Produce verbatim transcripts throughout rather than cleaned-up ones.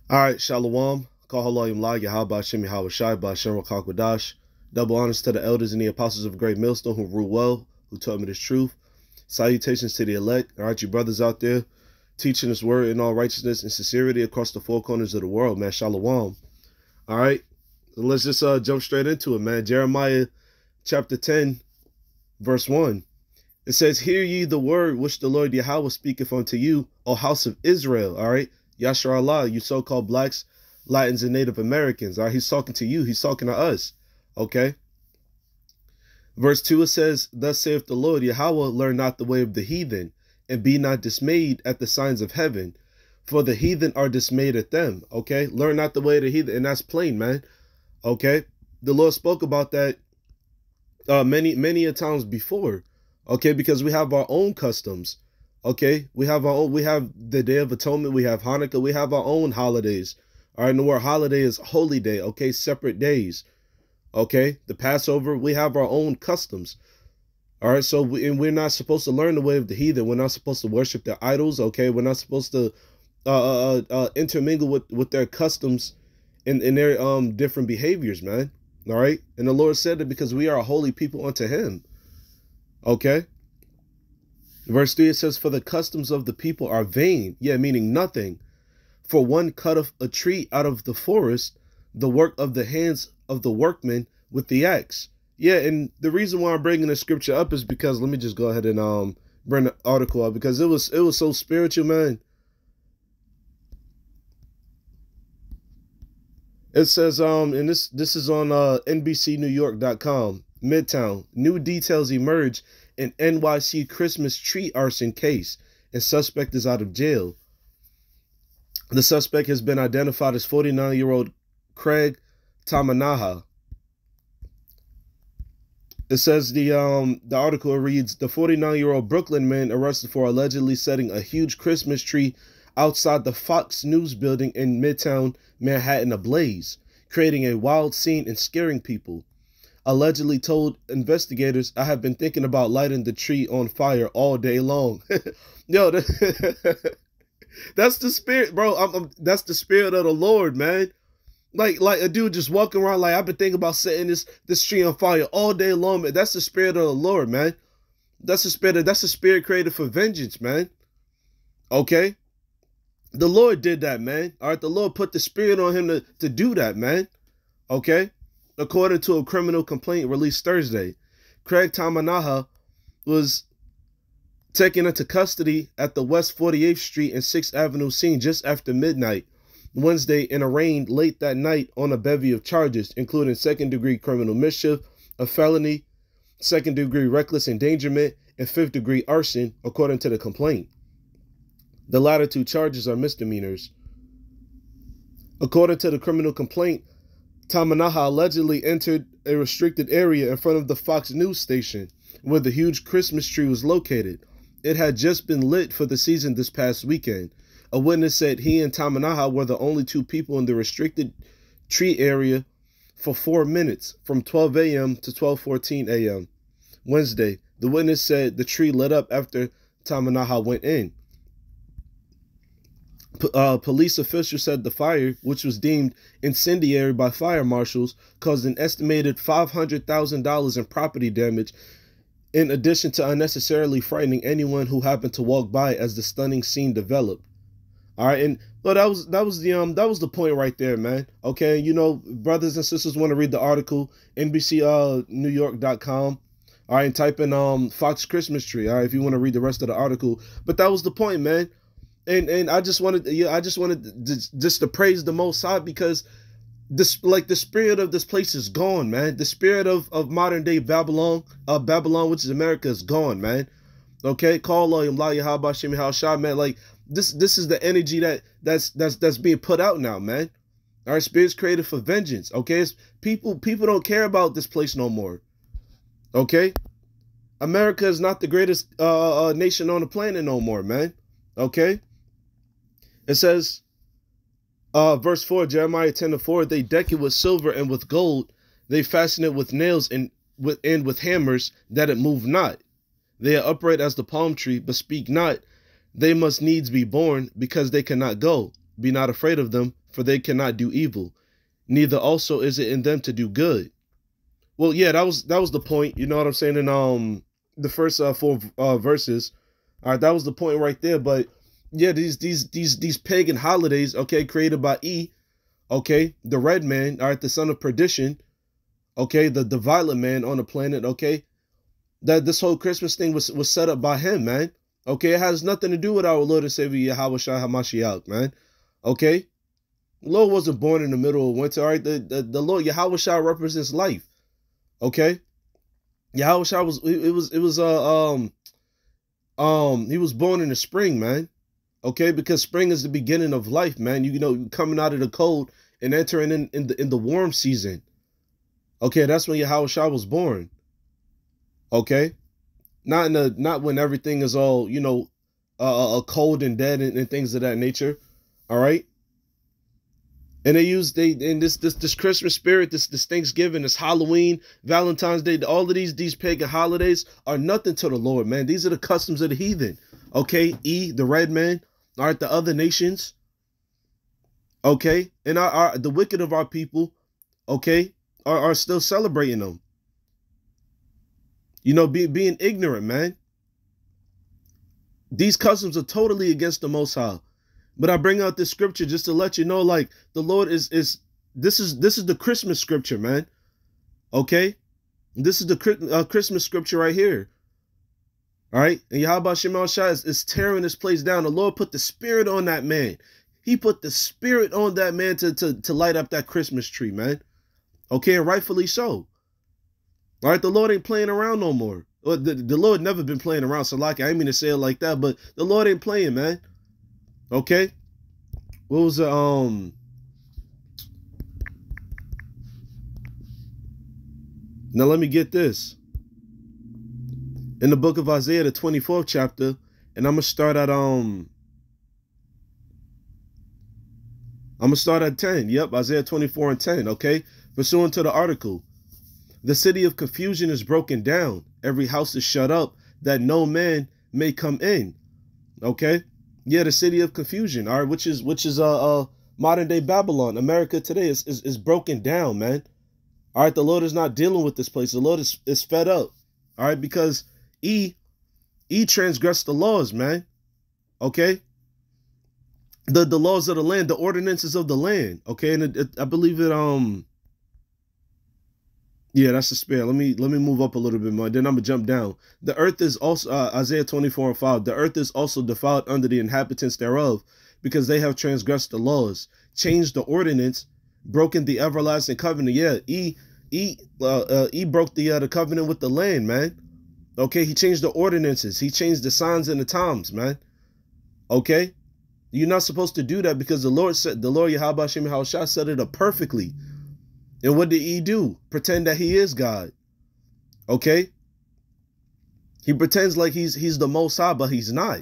All right, Shalom. Kahalayim La Yahaba Shem Yahweh Shai Ba Shem Rakakwadash. Double honors to the elders and the apostles of Great Millstone who rule well, who taught me this truth. Salutations to the elect. All right, you brothers out there teaching this word in all righteousness and sincerity across the four corners of the world, man. Shalom. All right, let's just uh, jump straight into it, man. Jeremiah chapter ten, verse one. It says, "Hear ye the word which the Lord Yahweh speaketh unto you, O house of Israel." All right. Yashar Allah, you so-called blacks, Latins, and Native Americans. All right, he's talking to you. He's talking to us. Okay. Verse two, it says, "Thus saith the Lord Yahweh, learn not the way of the heathen, and be not dismayed at the signs of heaven, for the heathen are dismayed at them." Okay. Learn not the way of the heathen. And that's plain, man. Okay. The Lord spoke about that uh, many, many a times before. Okay. Because we have our own customs. Okay, we have our own, we have the Day of Atonement, we have Hanukkah, we have our own holidays. All right, and the word holiday is holy day, okay, separate days. Okay, the Passover, we have our own customs. All right, so we, and we're not supposed to learn the way of the heathen. We're not supposed to worship their idols, okay? We're not supposed to uh, uh, uh, intermingle with, with their customs and, and their um different behaviors, man. All right, and the Lord said that because we are a holy people unto him, okay? Verse three, it says, "For the customs of the people are vain," yeah, meaning nothing. "For one cutteth a tree out of the forest, the work of the hands of the workmen with the axe." Yeah, and the reason why I'm bringing the scripture up is because, let me just go ahead and um bring the article up, because it was it was so spiritual, man. It says, um, and this this is on uh N B C New York dot com. Midtown, new details emerge in N Y C Christmas tree arson case, and suspect is out of jail. The suspect has been identified as forty-nine-year-old Craig Tamanaha. It says the um the article reads, "The forty-nine-year-old Brooklyn man arrested for allegedly setting a huge Christmas tree outside the Fox News building in Midtown Manhattan ablaze, creating a wild scene and scaring people. Allegedly told investigators, 'I have been thinking about lighting the tree on fire all day long.'" Yo, that, that's the spirit, bro. I'm, I'm, that's the spirit of the Lord, man. Like, like a dude just walking around like, "I've been thinking about setting this this tree on fire all day long." Man, that's the spirit of the Lord, man. That's the spirit. Of, that's the spirit created for vengeance, man. Okay, the Lord did that, man. All right, the Lord put the spirit on him to to do that, man. Okay. According to a criminal complaint released Thursday, Craig Tamanaha was taken into custody at the West forty-eighth Street and sixth Avenue scene just after midnight Wednesday and arraigned late that night on a bevy of charges, including second-degree criminal mischief, a felony, second-degree reckless endangerment, and fifth-degree arson, according to the complaint. The latter two charges are misdemeanors. According to the criminal complaint, Tamanaha allegedly entered a restricted area in front of the Fox News station where the huge Christmas tree was located. It had just been lit for the season this past weekend. A witness said he and Tamanaha were the only two people in the restricted tree area for four minutes, from twelve a m to twelve fourteen a m Wednesday. The witness said the tree lit up after Tamanaha went in. Uh, police officials said the fire, which was deemed incendiary by fire marshals, caused an estimated five hundred thousand dollars in property damage, in addition to unnecessarily frightening anyone who happened to walk by as the stunning scene developed. All right, and well, that was that was the um that was the point right there, man. Okay, you know, brothers and sisters want to read the article, N B C uh New York dot com. All right, and type in um Fox Christmas tree. All right, if you want to read the rest of the article. But that was the point, man. And and I just wanted, yeah, I just wanted to, just to praise the Most High, because this, like, the spirit of this place is gone, man. The spirit of, of modern day Babylon, uh, Babylon, which is America, is gone, man. Okay, call Loyam La Yahaba Shemi How Shah, man. Like, this this is the energy that that's that's that's being put out now, man. Our spirit's created for vengeance. Okay, it's, people people don't care about this place no more. Okay, America is not the greatest uh, uh nation on the planet no more, man. Okay. It says, uh, verse four, Jeremiah ten to four, "They deck it with silver and with gold. They fasten it with nails and with, and with hammers, that it move not. They are upright as the palm tree, but speak not. They must needs be born, because they cannot go. Be not afraid of them, for they cannot do evil, neither also is it in them to do good. Well, yeah, that was that was the point. You know what I'm saying? In um the first uh, four uh, verses, all right, that was the point right there. But yeah, these these these these pagan holidays, okay, created by E, okay, the red man, all right, the son of perdition, okay, the the violent man on the planet, okay, that this whole Christmas thing was was set up by him, man. Okay, it has nothing to do with our Lord and Savior Yahweh Shai HaMashiach, man. Okay, the Lord wasn't born in the middle of winter. All right, the the, the Lord Yahweh Shai represents life. Okay, Yahweh Shai was it was it was uh um um he was born in the spring, man. Okay, because spring is the beginning of life, man. You, you know, coming out of the cold and entering in in the in the warm season. Okay, that's when Yahweh Shai was born. Okay. Not in the not when everything is all, you know, uh, uh cold and dead and, and things of that nature. All right. And they use they in this this this Christmas spirit, this this Thanksgiving, this Halloween, Valentine's Day, all of these these pagan holidays are nothing to the Lord, man. These are the customs of the heathen. Okay, E, the red man, all right, the other nations. Okay, and our, our the wicked of our people, okay, are, are still celebrating them. You know, be, being ignorant, man. These customs are totally against the Most High. But I bring out this scripture just to let you know, like, the Lord is, is this is this is the Christmas scripture, man. Okay? This is the uh, Christmas scripture right here. All right? And Yahweh Shemel Shai is, is tearing this place down. The Lord put the spirit on that man. He put the spirit on that man to, to, to light up that Christmas tree, man. Okay? And rightfully so. All right, the Lord ain't playing around no more. Well, the, the Lord never been playing around, so like I ain't mean to say it like that, but the Lord ain't playing, man. Okay? What was the, um... Now let me get this. In the book of Isaiah, the twenty-fourth chapter, and I'm going to start at, um... I'm going to start at ten. Yep, Isaiah twenty-four and ten, okay? Pursuant to the article. The city of confusion is broken down. Every house is shut up, that no man may come in. Okay? Yeah, the city of confusion, all right, which is which is uh, uh modern day Babylon. America today is, is is broken down, man. All right, the Lord is not dealing with this place. The Lord is, is fed up. All right, because E E transgressed the laws, man. Okay? The the laws of the land, the ordinances of the land. Okay, and it, it, I believe it um Yeah, that's the spare. Let me let me move up a little bit more. Then I'm gonna jump down. The earth is also uh, Isaiah twenty-four and five. The earth is also defiled under the inhabitants thereof, because they have transgressed the laws, changed the ordinance, broken the everlasting covenant. Yeah, E E uh, uh, E broke the uh, the covenant with the land, man. Okay, he changed the ordinances. He changed the signs and the times, man. Okay, you're not supposed to do that, because the Lord said the Lord Yahweh Shem Yahushua set it up perfectly. And what did he do? Pretend that he is God. Okay? He pretends like he's he's the Most High, but he's not.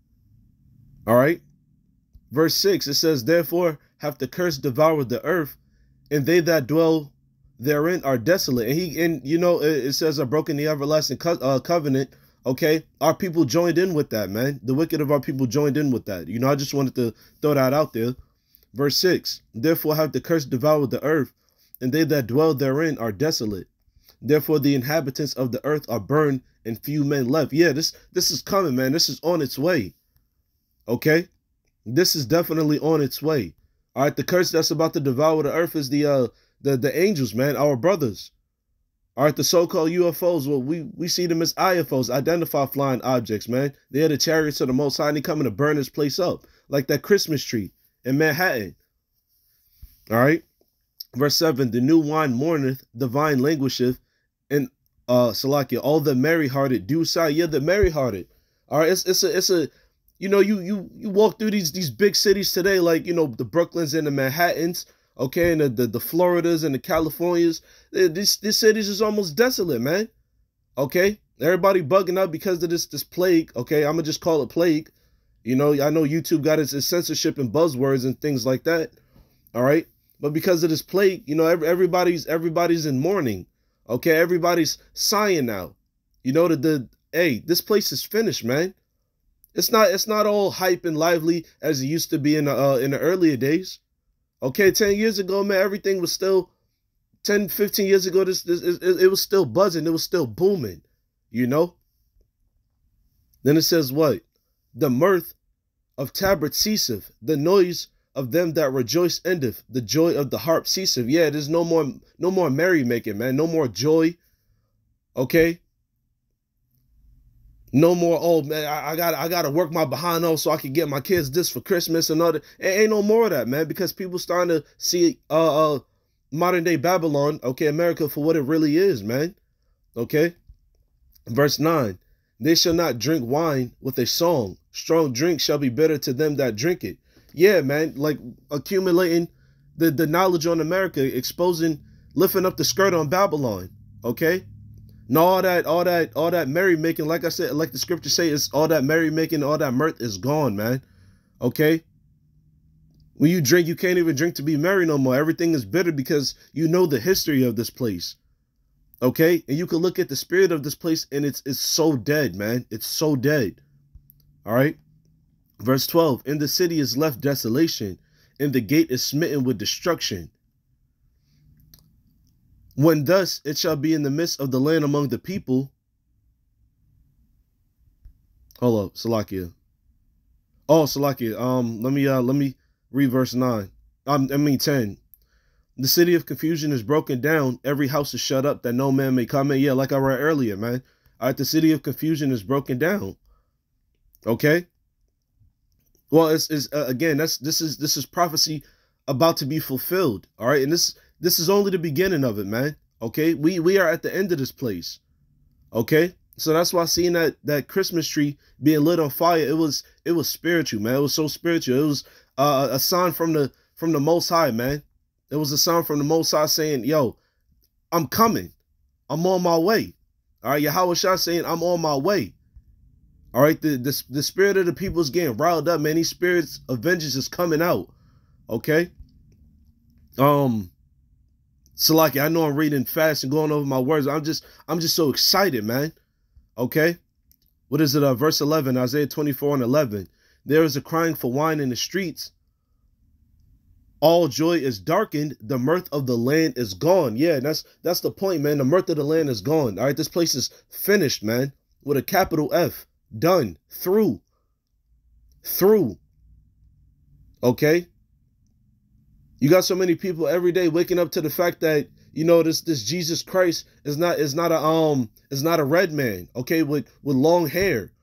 All right? Verse six, it says, therefore hath the curse devoured the earth, and they that dwell therein are desolate. And he, and you know, it, it says, are broken the everlasting co uh, covenant. Okay? Our people joined in with that, man. The wicked of our people joined in with that. You know, I just wanted to throw that out there. Verse six, therefore hath the curse devoured the earth, and they that dwell therein are desolate. Therefore the inhabitants of the earth are burned, and few men left. Yeah, this this is coming, man. This is on its way. Okay? This is definitely on its way. All right, the curse that's about to devour the earth is the uh the, the angels, man, our brothers. All right, the so-called U F Os, well, we, we see them as I F Os, identified flying objects, man. They're the chariots of the Most High, and they coming to burn this place up, like that Christmas tree in Manhattan. All right? Verse seven, the new wine mourneth, the vine languisheth, and uh Salakia, all the merry-hearted do sigh. Yeah, the merry-hearted. All right, it's it's a it's a you know, you you you walk through these these big cities today, like, you know, the Brooklyns and the Manhattans, okay, and the the, the Floridas and the Californias. This this cities is almost desolate, man. Okay, everybody bugging out because of this this plague. Okay, I'm gonna just call it plague. You know, I know YouTube got its, its censorship and buzzwords and things like that. All right. But because of this plague, you know, every, everybody's everybody's in mourning. Okay, everybody's sighing now. You know, the, the hey, this place is finished, man. It's not it's not all hype and lively as it used to be in the uh, in the earlier days. Okay, ten years ago, man, everything was still, ten, fifteen years ago, this, this it, it was still buzzing. It was still booming, you know? Then it says what? The mirth of tabret ceaseth, the noise of them that rejoice endeth, the joy of the harp ceaseth. Yeah, there's no more, no more merrymaking, man. No more joy. Okay? No more, oh man, I, I got I gotta work my behind off so I can get my kids this for Christmas and all that. Ain't no more of that, man, because people starting to see uh uh modern day Babylon, okay, America for what it really is, man. Okay? Verse nine. They shall not drink wine with a song. Strong drink shall be bitter to them that drink it. Yeah, man, like accumulating the, the knowledge on America, exposing, lifting up the skirt on Babylon. Okay? No, all that, all that, all that merrymaking, like I said, like the scriptures say, it's all that merrymaking, all that mirth is gone, man. Okay? When you drink, you can't even drink to be merry no more. Everything is bitter because you know the history of this place. Okay? And you can look at the spirit of this place and it's it's so dead, man. It's so dead. All right? Verse twelve, in the city is left desolation, and the gate is smitten with destruction. When thus it shall be in the midst of the land among the people. Hold up, Salakia. Oh, Salakia. Um, let me uh let me read verse nine. Um, I mean ten. The city of confusion is broken down. Every house is shut up that no man may come in. Yeah, like I read earlier, man. All right, the city of confusion is broken down. Okay. Well, it's, it's uh, again, that's this is this is prophecy about to be fulfilled. All right, and this this is only the beginning of it, man. Okay, we we are at the end of this place. Okay, so that's why seeing that that Christmas tree being lit on fire, it was it was spiritual, man. It was so spiritual. It was uh, a sign from the from the Most High, man. It was a sign from the Most High saying, "Yo, I'm coming. I'm on my way." All right, Yahweh Shah saying, "I'm on my way." All right, the, the the spirit of the people is getting riled up, man. These spirits of vengeance is coming out. Okay. Um, so like I know I'm reading fast and going over my words. I'm just I'm just so excited, man. Okay. What is it? Uh, verse eleven, Isaiah twenty-four and eleven. There is a crying for wine in the streets. All joy is darkened. The mirth of the land is gone. Yeah, that's that's the point, man. The mirth of the land is gone. All right, this place is finished, man, with a capital F. Done. Through. Through. Okay? You got so many people every day waking up to the fact that, you know, this this Jesus Christ is not is not a um is not a red man, okay, with with long hair.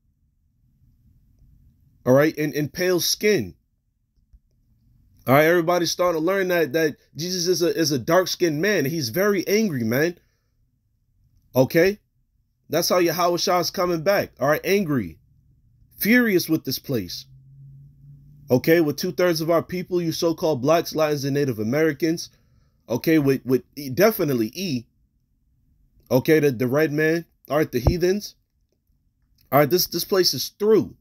All right, and, and pale skin. All right, everybody's starting to learn that that Jesus is a is a dark-skinned man. He's very angry, man. Okay? That's how Yahweh Shah is coming back. All right, angry, furious with this place. Okay, with two-thirds of our people, you so-called blacks, Latins, and Native Americans. Okay, with with E, definitely E. Okay, the, the red man. All right, the heathens. All right, this, this place is through.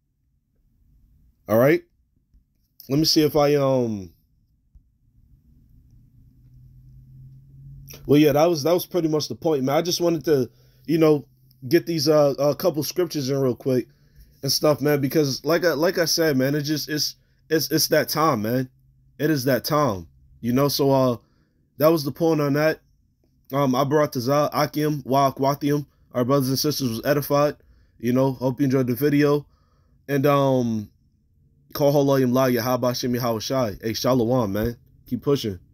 All right. Let me see if I, um... Well, yeah, that was, that was pretty much the point, man. I just wanted to, you know, get these uh a couple scriptures in real quick and stuff, man, because like I like I said, man, it just it's it's it's that time, man. It is that time, you know. So uh, that was the point on that. Um, I brought this out, Akim, Wa Akwathium. Our brothers and sisters was edified. You know, hope you enjoyed the video. And um, call Holayim La Yahabashim Yahawashai. Hey, Shalom, man. Keep pushing.